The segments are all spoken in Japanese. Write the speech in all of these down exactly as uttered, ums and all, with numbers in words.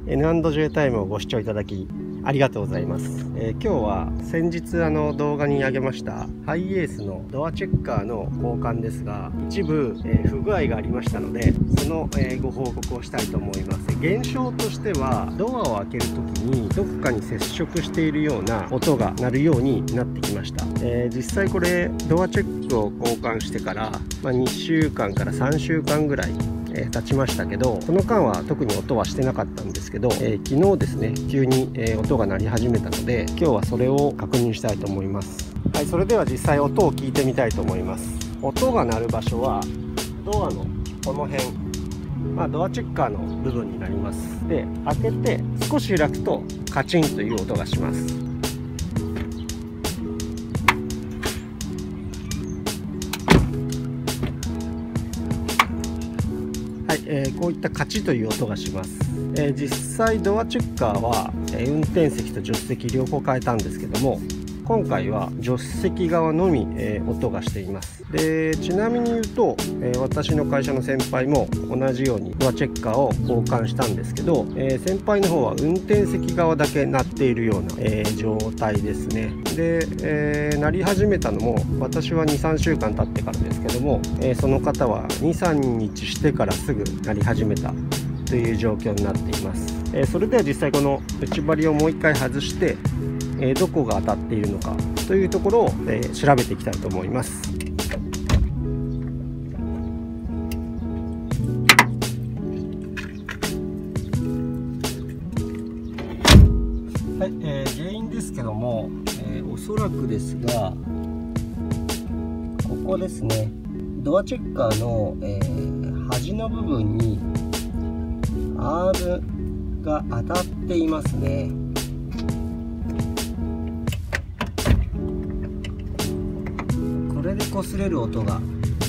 エヌアンドジェー タイムをご視聴いただきありがとうございます。えー、今日は先日あの動画に上げましたハイエースのドアチェッカーの交換ですが、一部、えー、不具合がありましたので、その、えー、ご報告をしたいと思います。現象としては、ドアを開けるときにどこかに接触しているような音が鳴るようになってきました。えー、実際これドアチェックを交換してから、まあ、にしゅうかんからさんしゅうかんぐらいえー、経ちましたけど、この間は特に音はしてなかったんですけど、えー、昨日ですね急に、えー、音が鳴り始めたので、今日はそれを確認したいと思います。はい、それでは実際音を聞いてみたいと思います。音が鳴る場所はドアのこの辺、まあ、ドアチェッカーの部分になります。で、開けて少し開くとカチンという音がします。はい、えー、こういったカチという音がします。えー、実際ドアチェッカーは、えー、運転席と助手席両方変えたんですけども、今回は助手席側のみ、えー、音がしています。で、ちなみに言うと、えー、私の会社の先輩も同じようにドアチェッカーを交換したんですけど、えー、先輩の方は運転席側だけ鳴っているような、えー、状態ですね。で、えー、鳴り始めたのも私はにさんしゅうかん経ってからですけども、えー、その方はにさんにちしてからすぐ鳴り始めたという状況になっています。えー、それでは実際この内張りをもう一回外して、えー、どこが当たっているのかというところを、えー、調べていきたいと思います。はい、えー、原因ですけども、えー、おそらくですがここですね、ドアチェッカーの、えー、端の部分にアームが当たっていますね。これで擦れる音が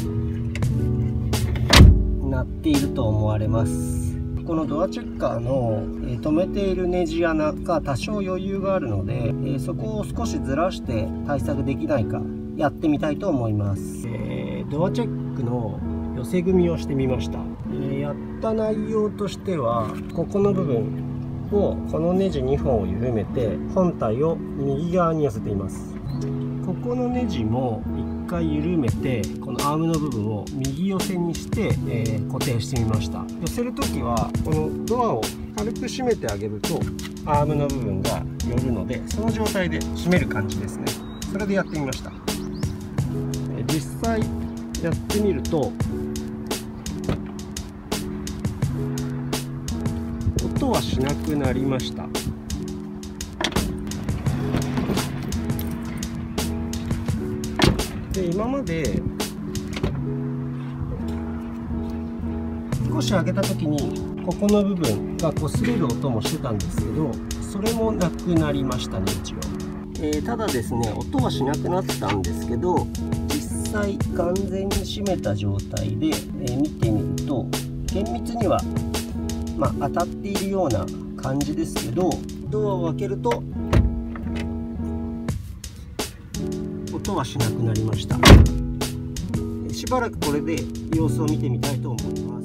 鳴っていると思われます。このドアチェッカーの、えー、止めているネジ穴が多少余裕があるので、えー、そこを少しずらして対策できないかやってみたいと思います。えー、ドアチェックの寄せ組みをしてみました。えー、やった内容としては、ここの部分をこのネジにほんを緩めて本体を右側に寄せています。ここのネジもいっかい緩めてこのアームの部分を右寄せにして、えー、固定してみました。寄せる時はこのドアを軽く閉めてあげるとアームの部分が寄るので、その状態で閉める感じですね。それでやってみました。えー、実際やってみると音はしなくなりました。で、今まで少し上げた時にここの部分が擦れる音もしてたんですけど、それもなくなりましたね、一応。えー、ただですね、音はしなくなったんですけど、実際完全に閉めた状態で、えー、見てみると厳密にはまあ、当たっているような感じですけど、ドアを開けると音はしなくなりました。しばらくこれで様子を見てみたいと思います。